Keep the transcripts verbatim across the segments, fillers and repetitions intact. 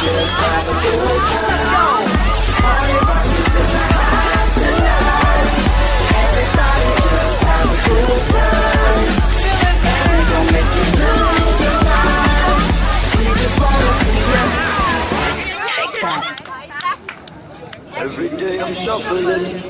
just have a good time. Party rock is in the house tonight. Everybody just have a good time. And we gon' make you lose your mind. We just wanna see you shake that. Every day I'm shuffling.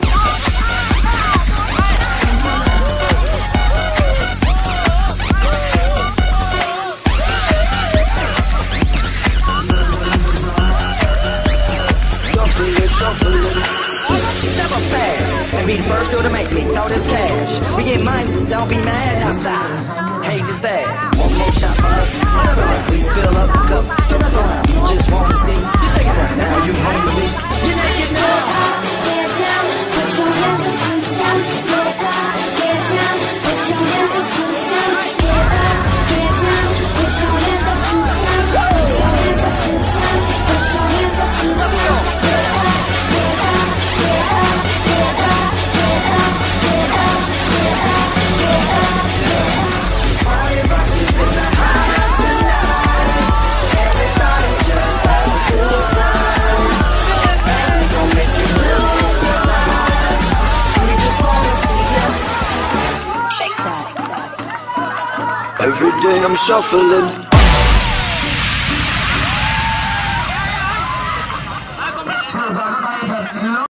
Step up fast and be the first girl to make me throw this cash. We get money, don't be mad, now stop. Hate is bad. One more shot for us. Another round, please fill up the cup. Don't mess around, you just wanna see. You shake it right now, you home with me. You naked now. Get down, put your hands up to the sun. Get up, get down, put your hands up to the sun. Get up, get down, put your hands up to the sun. Put your hands up to the sun. Put your hands up to the sun. Every day I'm shuffling.